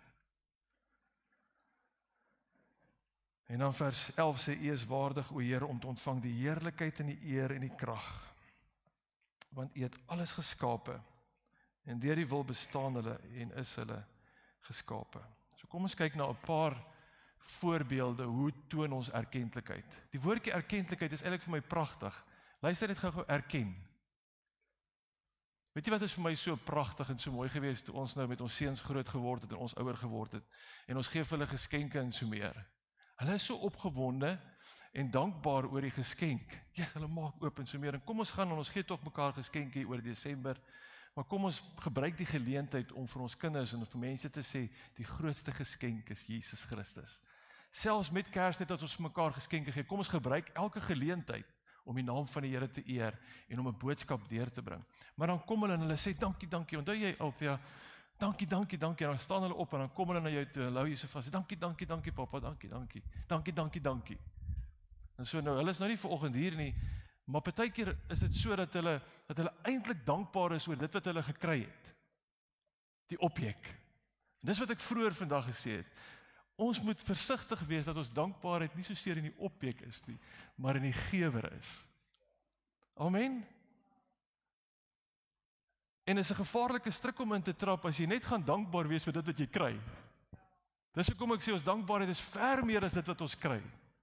En dan vers 11 sê, U is waardig, o Here, om te ontvang die heerlikheid en die eer en die krag, want U het alles geskape, en deur die wil bestaan hulle en is hulle geskape. So kom ons kyk na 'n paar voorbeelde, hoe toon ons erkentlikheid. Die woordjie erkentlikheid is eintlik vir my pragtig. Luister dit gou erken. Weet jy wat is vir my so pragtig en so mooi geweest, toe ons nou met ons seuns groot geword het en ons ouer geword het, en ons gee vir hulle geskenke en so meer. Hulle is so opgewonde en dankbaar oor die geskenk. Ja, hulle maak oop en so meer. En kom ons gaan en ons gee tog mekaar geskenke oor Desember. Maar kom ons gebruik die geleentheid om vir ons kinders en vir mense te sê, die grootste geskenk is Jesus Christus. Selfs met Kerstyd dat ons vir mekaar geskenke gee, kom ons gebruik elke geleentheid om die naam van die Here te eer en om 'n boodskap deur te bring. Maar dan kom hulle en hulle sê dankie, dankie. Onthou jy Althea, dankie, dankie, dankie. En dan staan hulle op en dan kom hulle na jou toe en hou jy so vas. Dankie, dankie, dankie pappa, dankie, dankie. Dankie, dankie, dankie. En so nou, hulle is nou nie vanoggend hier nie, maar partykeer is dit so dat hulle eintlik dankbaar is oor dit wat hulle gekry het. Die objek. En dis wat ek vroeër vandag gesê het. Ons moet versigtig wees dat ons dankbaarheid nie soseer in die objek is nie, maar in die gewer is. Amen. En is 'n gevaarlike struik om in te trap as jy net gaan dankbaar wees vir dit wat jy kry. Dis hoekom ek sê ons dankbaarheid is ver meer as dit wat ons kry.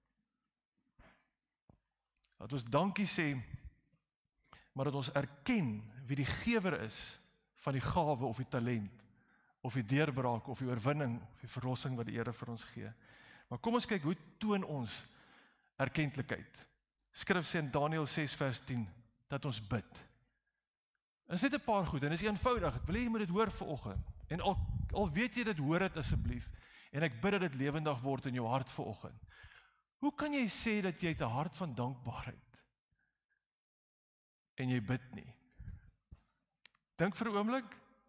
Dat ons dankie sê, maar dat ons erken wie die gewer is van die gawe of die talent, of die deurbraak, of die oorwinning, of die verlossing wat die Here vir ons gee. Maar kom ons kyk, hoe toon ons erkentlikheid? Skrif sê in Daniël 6 vers 10, dat ons bid. Dit is net 'n paar goed, en dit is eenvoudig, ek wil hê jy moet dit hoor vanoggend, en al weet jy dit, hoor dit asseblief, en ek bid dat dit lewendig word in jou hart vanoggend. Hoe kan jy sê dat jy het 'n hart van dankbaarheid, en jy bid nie? Dink vir 'n oomblik,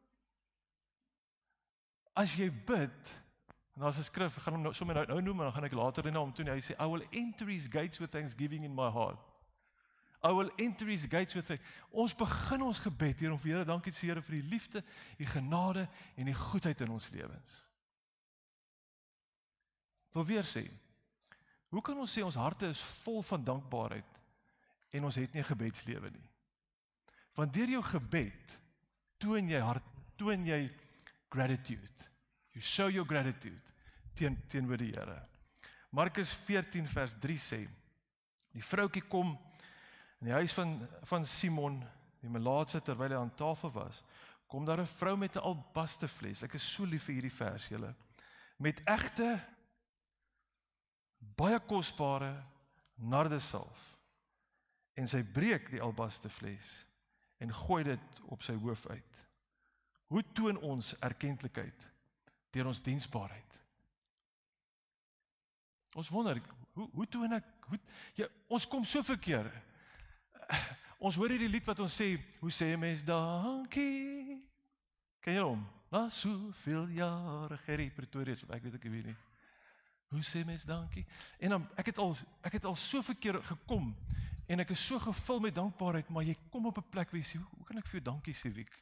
as jy bid, en daar is 'n skrif, ek gaan hom sommer nou noem, en dan gaan ek later na hom toe, hy sê, I will enter his gates with thanksgiving in my heart. I will enter his gates with thanksgiving. Ons begin ons gebed hier om vir Here dankie te sê, Here, vir die liefde, die genade en die goedheid in ons lewens. Ek wil weer sê, hoe kan ons sê ons harte is vol van dankbaarheid en ons het nie 'n gebedslewe nie? Want deur jou gebed toon jy gratitude. You show your gratitude teenoor die Here. Markus 14 vers 3 sê, die vroukie kom in die huis van Simon, die melaatse, terwyl hy aan tafel was, kom daar 'n vrou met 'n albasterfles. Ek is so lief vir hierdie vers, julle. Met egte, baie kosbare nardesalf. En sy breek die albasterfles en gooi dit op sy hoof uit. Hoe toon ons erkentlikheid? Deur ons diensbaarheid. Ons wonder, hoe toon ek? Ons kom so verkeer. Ons hoor hierdie lied wat ons sê, hoe sê 'n mens dankie? Ken jy hom? Na soveel jare, Gerry Pretorius, ek weet nie nie. Hoe sê mens dankie? En dan, ek het al so verkeer gekom, en ek is so gevul met dankbaarheid, maar jy kom op 'n plek waar jy sê, hoe kan ek vir jou dankie sê, Wiek?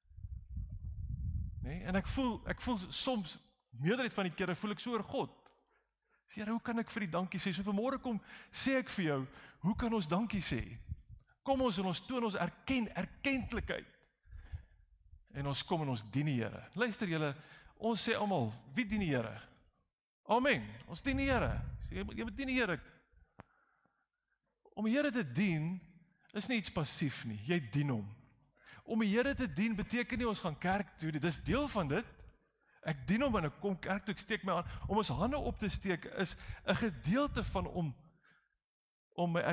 Nee, en ek voel soms, meerderheid van die kere voel ek so oor God. Here, hoe kan ek vir die dankie sê? So vanmôre kom, sê ek vir jou, hoe kan ons dankie sê? Kom ons en ons toon ons erkentlikheid. En ons kom en ons dien die Here. Luister julle, ons sê almal, wie dien die Here? Amen, ons dien die Here. Jy moet dien die Here. Om die Here te dien, is nie iets passief nie, jy dien hom. Om die Here te dien, beteken nie ons gaan kerk toe, dit is deel van dit. Ek dien hom en ek kom kerk toe, ek steek my aan. Om ons hande op te steek, is 'n gedeelte van om my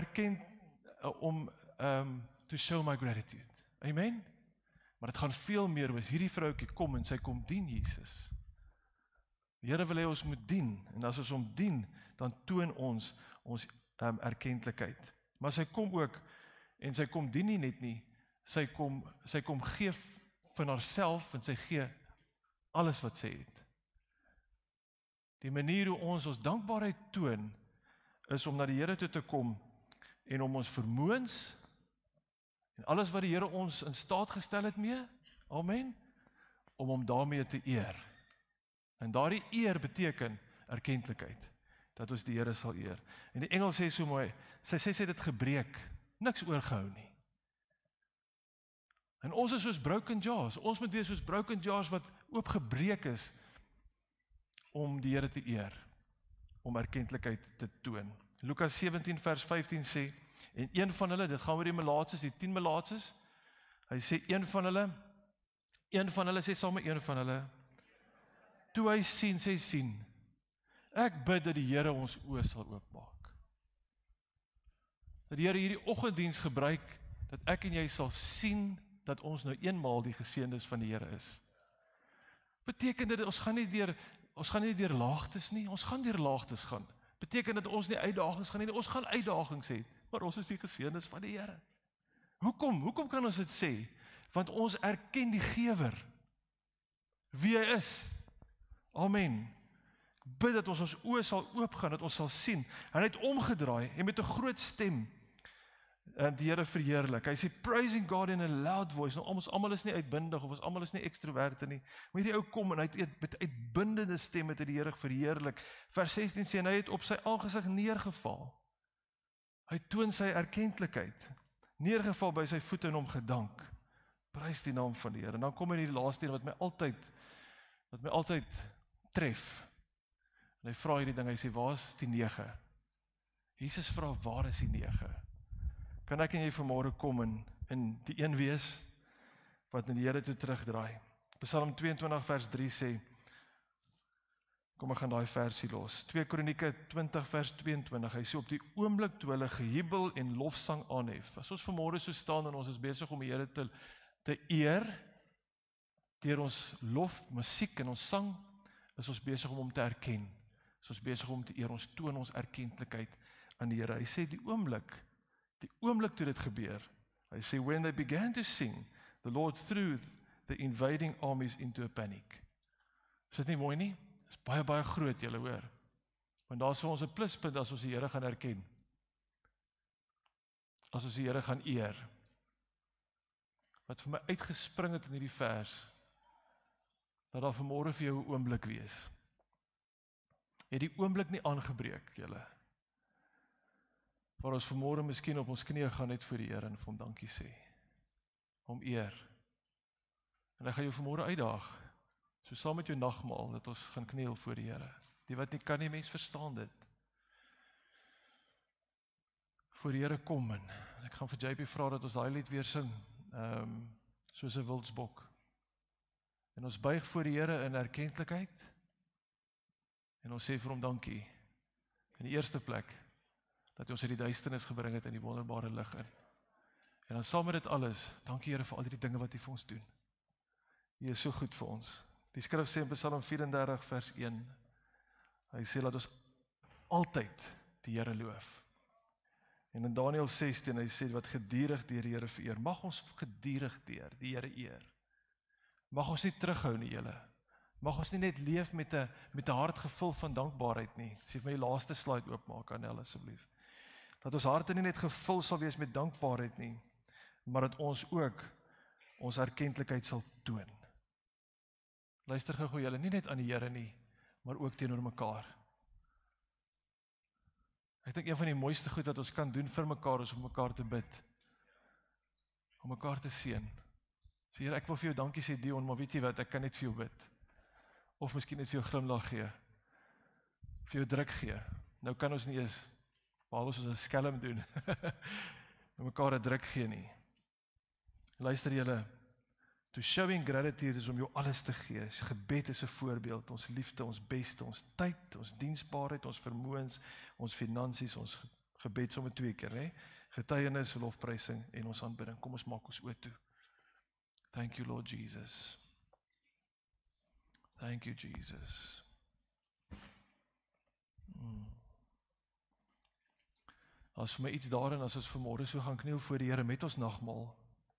to show my gratitude. Amen? Maar dit gaan veel meer oor, hierdie vroukie kom en sy kom dien Jesus. Die Here wil hê ons moet dien, en as ons hom dien, dan toon ons erkentlikheid. Maar sy kom ook, en sy kom dien nie net nie, sy kom gee van haarself, en sy gee alles wat sy het. Die manier hoe ons dankbaarheid toon, is om na die Here toe te kom, en om ons vermoëns, en alles wat die Here ons in staat gestel het mee, amen, om hom daarmee te eer. En daardie eer beteken erkentlikheid, dat ons die Here sal eer. En die Engels sê so mooi, sy sê dit gebreek, niks oorgehou nie. En ons is soos broken jars, ons moet wees soos broken jars wat oopgebreek is, om die Here te eer, om erkentlikheid te toon. Lukas 17 vers 15 sê, en een van hulle, dit gaan oor die melaatses, die 10 melaatses, hy sê een van hulle sê saam met een van hulle, toe hy sien, sê sien, ek bid dat die Here ons oë sal oopmaak. Dat die Here hierdie oggenddiens gebruik, dat ek en jy sal sien, dat ons nou eenmaal die geseëndes van die Here is. Beteken dit, ons gaan nie deur laagtes nie, ons gaan deur laagtes gaan. Beteken dat ons nie uitdagings gaan nie, ons gaan uitdagings hê, maar ons is die geseëndes van die Here. Hoekom kan ons dit sê? Want ons erken die gewer, wie hy is. Amen. Ek bid dat ons oë sal oopgaan, dat ons sal sien. Hy het omgedraai en met 'n groot stem die Here verheerlik. Hy sê praising God in a loud voice. Nou ons almal is nie uitbundig of ons almal is nie ekstroverte nie. Maar hierdie ou kom en hy het met uitbundende stem met die Here verheerlik. Vers 16 sê en hy het op sy aangesig neergeval. Hy toon sy erkentlikheid. Neergeval by sy voete en hom gedank. Prys die naam van die Here. En dan kom hy in die laaste een wat my altyd tref. En hy vra hierdie ding, hy sê, waar is die 9? Jesus vra, waar is die 9? Kan ek en jy vanmôre kom in die een wees, wat na die Here toe terugdraai? Psalm 22 vers 3 sê, kom ek gaan daai versie los, 2 Kronieke 20 vers 22, hy sê, op die oomblik toe hulle gejubel en lofsang aanhef, as ons vanmôre so staan en ons is besig om die Here te eer, deur ons lof, musiek en ons sang, is ons besig om hom te erken, is ons besig om te eer, ons toon ons erkentlikheid aan die Here. Hy sê die oomblik toe dit gebeur, hy sê, when they began to sing, the Lord threw the invading armies into a panic. Is dit nie mooi nie? Is baie, baie groot, julle hoor. Want daar is vir ons 'n pluspunt as ons die Here gaan erken. As ons die Here gaan eer. Wat vir my uitgespring het in hierdie vers, dat daar vanmôre vir jou 'n oomblik wees. Het die oomblik nie aangebreek, julle. Waar ons vanmôre miskien op ons knieë gaan net voor die Here en vir hom dankie sê. Hom eer. En ek gaan jou vanmôre uitdaag, so saam met jou nagmaal, dat ons gaan kniel voor die Here. Die wat nie kan nie, mens verstaan dit. Voor die Here kom en ek gaan vir JP vra dat ons daai lied weer sing, soos 'n wildsbok. En ons buig voor die Here in erkentlikheid, en ons sê vir hom dankie. In die eerste plek, dat hy ons uit die duisternis gebring het in die wonderbare lig in. En dan saam met dit alles, dankie Here vir al die dinge wat hy vir ons doen. Hy is so goed vir ons. Die skrif sê in Psalm 34 vers 1, hy sê dat ons altyd die Here loof. En in Daniël 16, hy sê wat gedierig deur die Here vereer. Mag ons gedierig deur die Here eer. Mag ons nie terughou nie, julle. Mag ons nie net leef met 'n hart gevul van dankbaarheid nie. As jy vir my die laaste slide oopmaak, Anel asseblief. Dat ons harte nie net gevul sal wees met dankbaarheid nie, maar dat ons ook ons erkentlikheid sal toon. Luister gou julle, nie net aan die Here nie, maar ook teenoor mekaar. Ek dink een van die mooiste goed wat ons kan doen vir mekaar is om mekaar te bid. Om mekaar te seën. Sê Here, ek wil vir jou dankie sê Dion, maar weet jy wat, ek kan net vir jou bid. Of miskien net vir jou glimlag gee. Vir jou druk gee. Nou kan ons nie eens, behalwe as ons 'n skelm doen, mekaar 'n druk gee nie. Luister julle, to showing gratitude is om jou alles te gee. Gebed is 'n voorbeeld, ons liefde, ons beste, ons tyd, ons diensbaarheid, ons vermoëns, ons finansies, ons gebed sommer 2 keer, hè? Getuienis, lofprysing en ons aanbidding. Kom ons maak ons oë toe. Thank you Lord Jesus. Thank you Jesus. As vir my iets daarin, as ons vanmôre so gaan kniel voor die Here met ons nagmaal,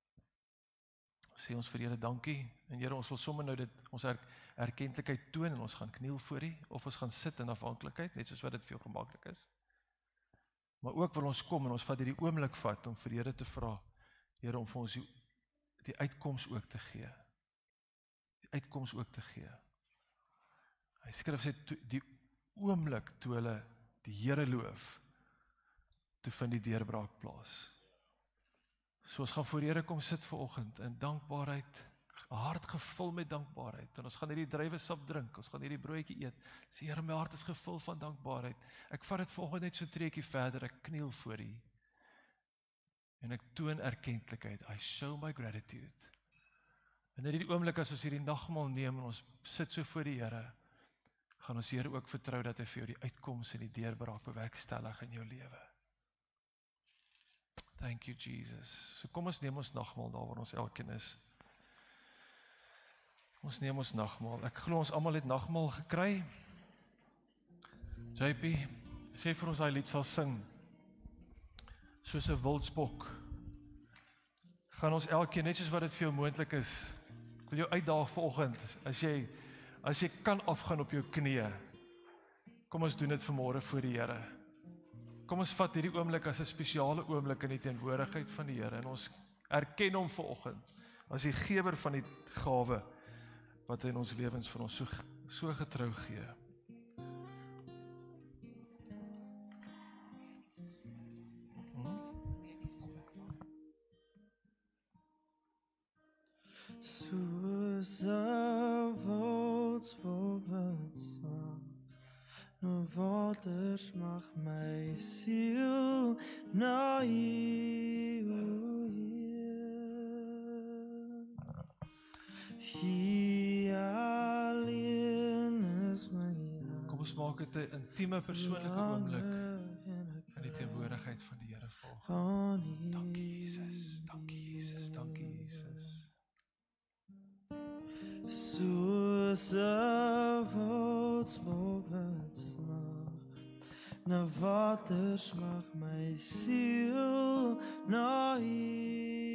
sê ons vir Here dankie, en Here ons wil sommer nou dit, ons erkentlikheid toon, en ons gaan kniel voor U, of ons gaan sit in afhanklikheid, net soos wat dit vir jou gemaklik is. Maar ook wil ons kom, en ons vat hierdie oomblik vat, om vir die Here te vra, Here om vir ons die uitkoms ook te gee. Die uitkoms ook te gee. Hy skryf sê, die oomblik toe hulle die Here loof, toe vind die deurbraak plaas. So ons gaan voor die Here kom sit vanoggend in dankbaarheid, 'n hart gevul met dankbaarheid, en ons gaan hierdie druiwesap drink, ons gaan hierdie broodjie eet, sê Here, my hart is gevul van dankbaarheid, ek vat dit vanoggend net so 'n treukie verder, ek kniel voor U, en ek toon erkentlikheid, I show my gratitude. En in hierdie oomblik as ons hierdie nagmaal neem, en ons sit so voor die Here, gaan ons Here ook vertrou dat hy vir jou die uitkoms en die deurbraak bewerkstellig in jou lewe. Thank you Jesus. So kom ons neem ons nagmaal daar waar ons elkeen is. Ons neem ons nagmaal. Ek glo ons almal het nagmaal gekry. JP, sê vir ons daai lied sal sing. Soos 'n wildsbok. Gaan ons elkeen net soos wat dit vir jou moontlik is. Ek wil jou uitdaag vanoggend as jy kan afgaan op jou knieë. Kom ons doen dit vanmôre voor die Here. Kom ons vat hierdie oomblik as 'n spesiale oomblik in die teenwoordigheid van die Here, en ons erken hom vanoggend as die gewer van die gawe wat hy in ons lewens vir ons so getrou gee. waters mag my siel na U Hier alleen is my Kom ons maak dit 'n intieme persoonlike oomblik in die teenwoordigheid van die Here volgende. Dankie Jesus, dankie Jesus, dankie Jesus. Soos 'n wildsbok smag, na waters mag my siel na U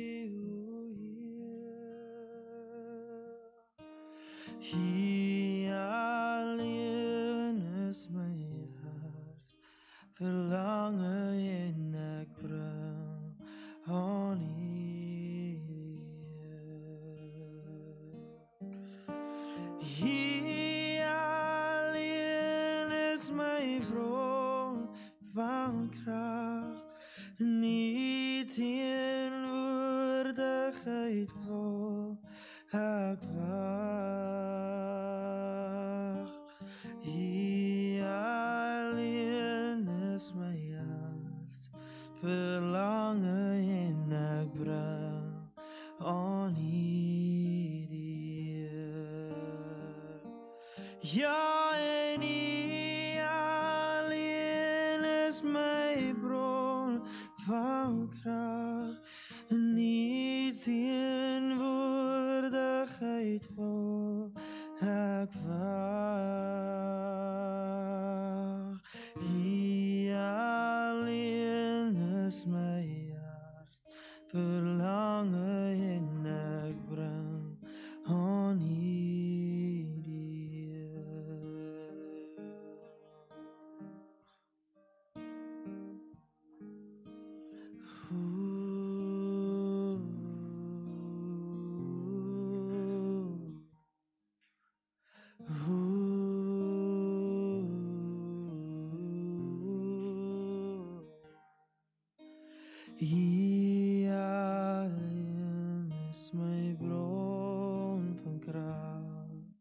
Hier alleen is my hart, verlange en ek bring aan U. Hier alleen is my bron van krag, nie teenwoordigheid vol ek wag. Hier alleen is my hart, verlange en ek bring aan U. Ja, en U alleen is my bron van krag, nie teenwoordigheid vol ek wag. U alleen is my hart, verlange en ek bring aan U. U alleen is my bron van krag.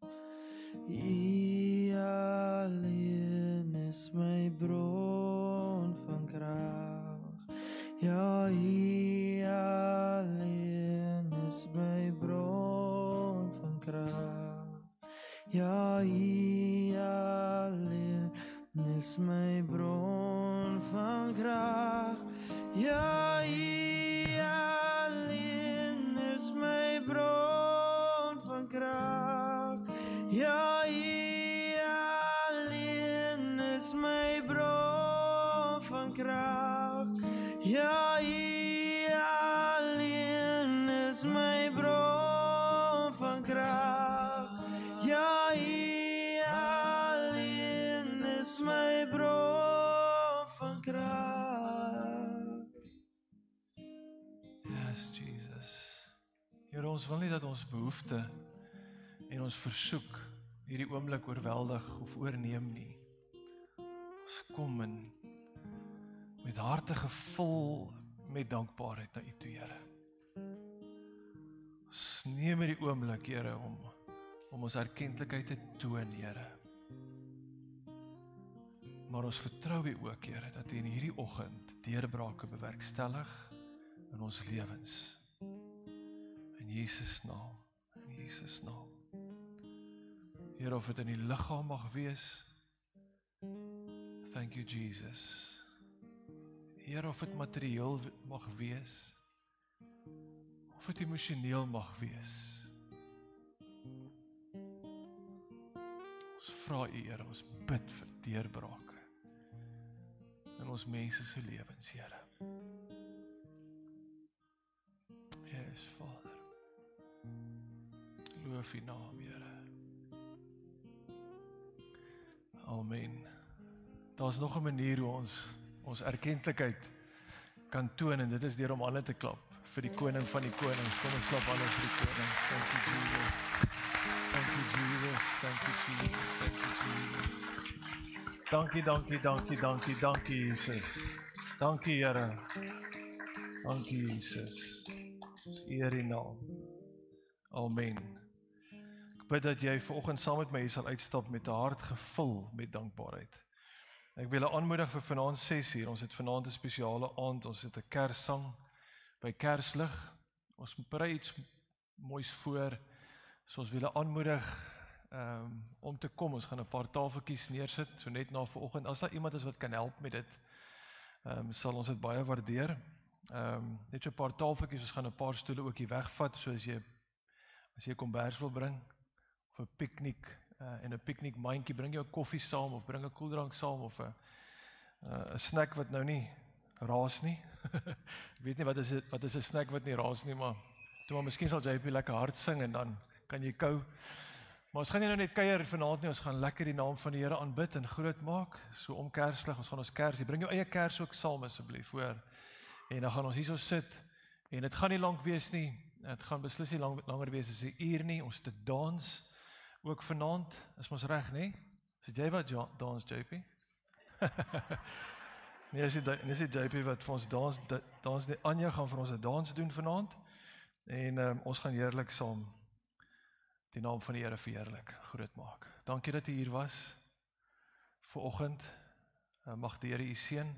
U alleen is my bron van krag. Ja, U alleen is my bron van krag. Ja, U alleen is my bron van krag. Ja, U alleen is my bron van krag. Ja, U alleen is my bron van krag. Ja, U alleen is my bron van krag. Ja, U alleen is my bron van krag. Yes, Jesus. Here, ons wil nie dat ons behoefte en ons versoek hierdie oomblik oorweldig of oorneem nie. Ons kom in met harte gevul met dankbaarheid na U toe, Here. Ons neem hierdie oomblik, Here, om ons erkentlikheid te toon, Here. Maar ons vertrou U ook, Here, dat U in hierdie oggend deurbrake bewerkstellig in ons lewens. In Jesus naam, in Jesus naam. Here, of dit in die liggaam mag wees, thank you Jesus. Here, of dit materieel mag wees, of dit emosioneel mag wees. Ons vra U, Here, ons bid vir deurbrake in ons mense se lewens, Here. Yes, Vader. Loof U naam, Here. Amen. Daar's nog 'n manier hoe ons erkentlikheid kan toon, en dit is deur om hande te klap vir die koning van die konings. Kom ons klap hande vir die koning. Thank you Jesus. Thank you Jesus. Thank you Jesus. Thank you Jesus. Dankie, dankie, dankie, dankie, dankie Jesus. Dankie Here. Dankie Jesus. Ons eer U naam. Amen. Ek bid dat jy vanoggend saam met my hier sal uitstap met 'n hart gevul met dankbaarheid. Ek wil aanmoedig vir vanaand 6:00. Ons het vanaand 'n spesiale aand. Ons het 'n kerssang by Kerslig. Ons berei iets moois voor. So ons wil aanmoedig om te kom. Ons gaan 'n paar tafeltjies neersit, so net na vanoggend. As daar iemand is wat kan help met dit, sal ons dit baie waardeer. Net so 'n paar tafeltjies, ons gaan 'n paar stoele ook hier wegvat, so as jy 'n kombers wil bring, of 'n piknik, en 'n piknikmandjie, bring jou koffie saam, of bring 'n koeldrank saam, of 'n snack wat nou nie raas nie. Ek weet nie wat is 'n snack wat nie raas nie, maar miskien sal JP lekker hard sing, en dan kan jy kou. Maar ons gaan nie nou net kuier vanaand nie, ons gaan lekker die naam van die Here aanbid en groot maak, so om Kerslig, ons gaan ons kersie, bring jou eie kers ook saam asseblief, hoor, en dan gaan ons hierso sit, en dit gaan nie lank wees nie, dit gaan beslis nie langer wees as 'n uur nie, ons te dans, ook vanaand, is ons reg, nie? So jy wat dans, JP? Nee, is die JP wat vir ons dans, nie, Anja gaan vir ons 'n dans doen vanaand, en ons gaan heerlik saam die naam van die Here verheerlik, groot maak. Dankie dat u hier was, vanoggend, mag die Here u seën,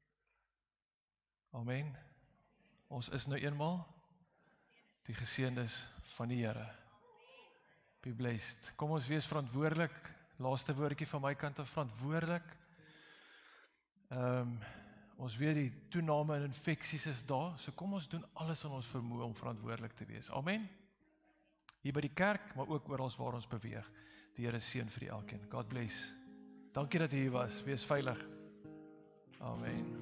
amen. Ons is nou eenmaal die geseëndes van die Here. Be blessed. Kom ons wees verantwoordelik, laaste woordjie van my kant af, verantwoordelik. Ons weet die toename in infeksies is daar, so kom ons doen alles in ons vermoë om verantwoordelik te wees. Amen. Hier by die kerk, maar ook oral waar ons beweeg. Die Here seën vir elkeen. God bless. Dankie dat jy hier was. Wees veilig. Amen.